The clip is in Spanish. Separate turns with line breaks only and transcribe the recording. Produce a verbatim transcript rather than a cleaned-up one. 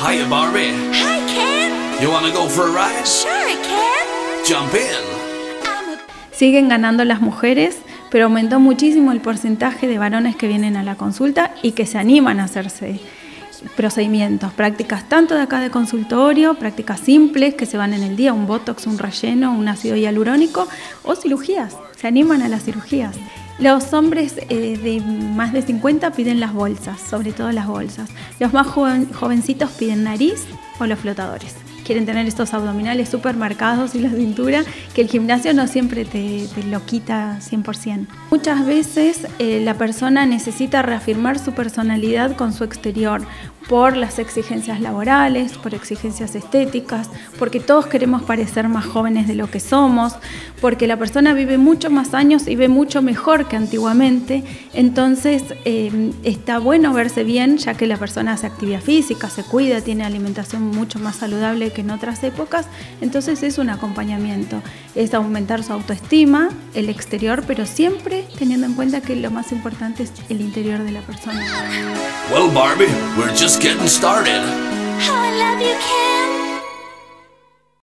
Hiya, Barbie.
Hi, Ken.
You wanna go for a ride?
Sure, Ken.
Jump in.
I'm a
Siguen ganando las mujeres, pero aumentó muchísimo el porcentaje de varones que vienen a la consulta y que se animan a hacerse procedimientos, prácticas tanto de acá de consultorio, prácticas simples que se van en el día, un botox, un relleno, un ácido hialurónico o cirugías, se animan a las cirugías. Los hombres eh, de más de cincuenta piden las bolsas, sobre todo las bolsas. Los más joven, jovencitos piden nariz o los flotadores. Quieren tener estos abdominales súper marcados y la cintura, que el gimnasio no siempre te, te lo quita cien por ciento. Muchas veces eh, la persona necesita reafirmar su personalidad con su exterior, por las exigencias laborales, por exigencias estéticas, porque todos queremos parecer más jóvenes de lo que somos, porque la persona vive mucho más años y ve mucho mejor que antiguamente, entonces eh, está bueno verse bien, ya que la persona hace actividad física, se cuida, tiene alimentación mucho más saludable que en otras épocas, entonces es un acompañamiento, es aumentar su autoestima, el exterior, pero siempre teniendo en cuenta que lo más importante es el interior de la persona.
Well, Barbie, we're just getting started.
how I love you, Ken.